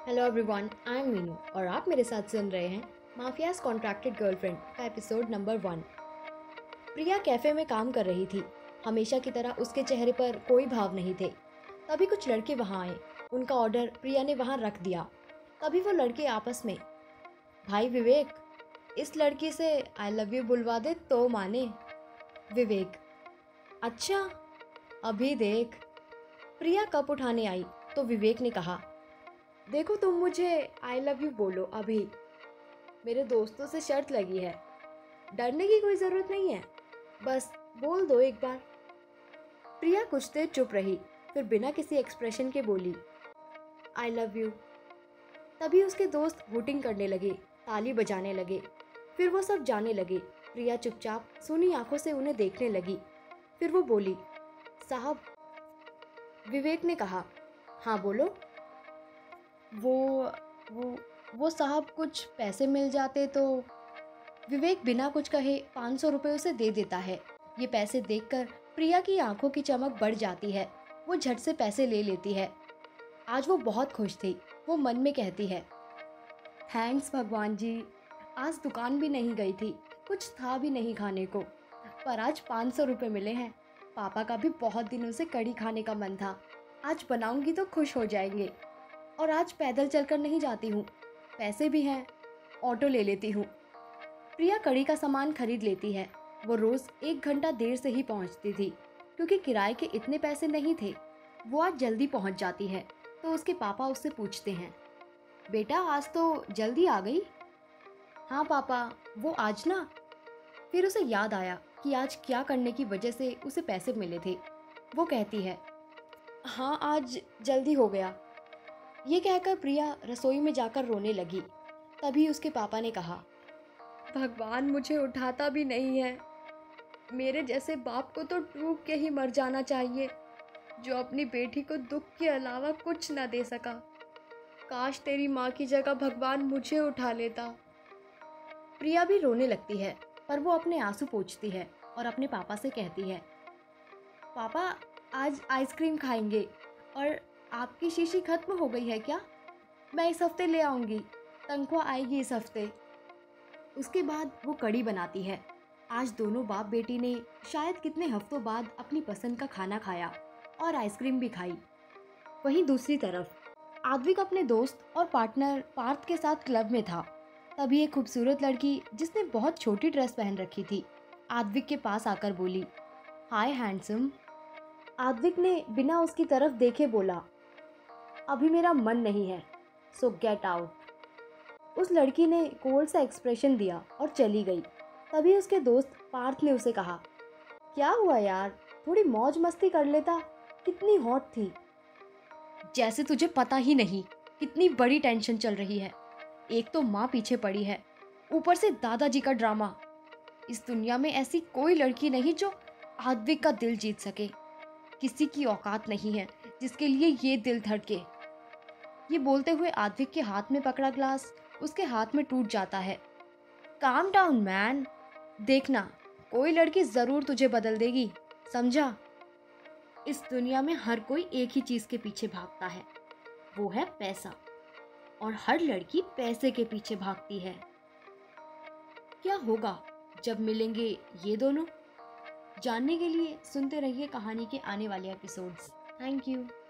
Hello everyone, I am Meenu और आप मेरे साथ सुन रहे हैं माफियाज कॉन्ट्रैक्टेड गर्लफ्रेंड का एपिसोड नंबर 1। प्रिया कैफ़े में काम कर रही थी। हमेशा की तरह उसके चेहरे पर कोई भाव नहीं थे। तभी कुछ लड़के वहाँ आए। उनका ऑर्डर प्रिया ने वहाँ रख दिया। तभी वो लड़के आपस में, भाई विवेक, इस लड़की से आई लव यू बुलवा दे तो माने। विवेक, अच्छा, अभी देख। प्रिया कप उठाने आई तो विवेक ने कहा, देखो तुम मुझे आई लव यू बोलो अभी। मेरे दोस्तों से शर्त लगी है, डरने की कोई ज़रूरत नहीं है, बस बोल दो एक बार। प्रिया कुछ देर चुप रही, फिर बिना किसी एक्सप्रेशन के बोली, आई लव यू। तभी उसके दोस्त वोटिंग करने लगे, ताली बजाने लगे, फिर वो सब जाने लगे। प्रिया चुपचाप सूनी आंखों से उन्हें देखने लगी। फिर वो बोली, साहब। विवेक ने कहा, हाँ बोलो। वो वो वो साहब, कुछ पैसे मिल जाते तो। विवेक बिना कुछ कहे 500 रुपये उसे दे देता है। ये पैसे देखकर प्रिया की आंखों की चमक बढ़ जाती है। वो झट से पैसे ले लेती है। आज वो बहुत खुश थी। वो मन में कहती है, थैंक्स भगवान जी। आज दुकान भी नहीं गई थी, कुछ था भी नहीं खाने को, पर आज 500 रुपये मिले हैं। पापा का भी बहुत दिनों से कढ़ी खाने का मन था, आज बनाऊंगी तो खुश हो जाएंगे। और आज पैदल चलकर नहीं जाती हूँ, पैसे भी हैं, ऑटो ले लेती हूँ। प्रिया कड़ी का सामान खरीद लेती है। वो रोज़ 1 घंटा देर से ही पहुँचती थी, क्योंकि किराए के इतने पैसे नहीं थे। वो आज जल्दी पहुँच जाती है तो उसके पापा उससे पूछते हैं, बेटा आज तो जल्दी आ गई। हाँ पापा, वो आज ना। फिर उसे याद आया कि आज क्या करने की वजह से उसे पैसे मिले थे। वो कहती है, हाँ आज जल्दी हो गया। ये कहकर प्रिया रसोई में जाकर रोने लगी। तभी उसके पापा ने कहा, भगवान मुझे उठाता भी नहीं है। मेरे जैसे बाप को तो डूब के ही मर जाना चाहिए, जो अपनी बेटी को दुख के अलावा कुछ न दे सका। काश तेरी माँ की जगह भगवान मुझे उठा लेता। प्रिया भी रोने लगती है, पर वो अपने आंसू पोंछती है और अपने पापा से कहती है, पापा आज आइसक्रीम खाएंगे। और आपकी शीशी खत्म हो गई है क्या? मैं इस हफ्ते ले आऊँगी, तनख्वाह आएगी इस हफ्ते। उसके बाद वो कड़ी बनाती है। आज दोनों बाप बेटी ने शायद कितने हफ्तों बाद अपनी पसंद का खाना खाया और आइसक्रीम भी खाई। वहीं दूसरी तरफ आद्विक अपने दोस्त और पार्टनर पार्थ के साथ क्लब में था। तभी एक खूबसूरत लड़की जिसने बहुत छोटी ड्रेस पहन रखी थी आद्विक के पास आकर बोली, हाय हैंडसम। आद्विक ने बिना उसकी तरफ देखे बोला, अभी मेरा मन नहीं है, सो गेट आउट। उस लड़की ने कोल्ड सा एक्सप्रेशन दिया और चली गई। तभी उसके दोस्त पार्थ ने उसे कहा, क्या हुआ यार, थोड़ी मौज मस्ती कर लेता, कितनी हॉट थी। जैसे तुझे पता ही नहीं कितनी बड़ी टेंशन चल रही है। एक तो माँ पीछे पड़ी है, ऊपर से दादाजी का ड्रामा। इस दुनिया में ऐसी कोई लड़की नहीं जो आद्विक का दिल जीत सके। किसी की औकात नहीं है जिसके लिए ये दिल धड़के। ये बोलते हुए आद्विक के हाथ में पकड़ा ग्लास उसके हाथ में टूट जाता है। काम डाउन मैन, देखना कोई लड़की जरूर तुझे बदल देगी, समझा। इस दुनिया में हर कोई एक ही चीज के पीछे भागता है, वो है पैसा। और हर लड़की पैसे के पीछे भागती है। क्या होगा जब मिलेंगे ये दोनों? जानने के लिए सुनते रहिए कहानी के आने वाले एपिसोड्स। Thank you.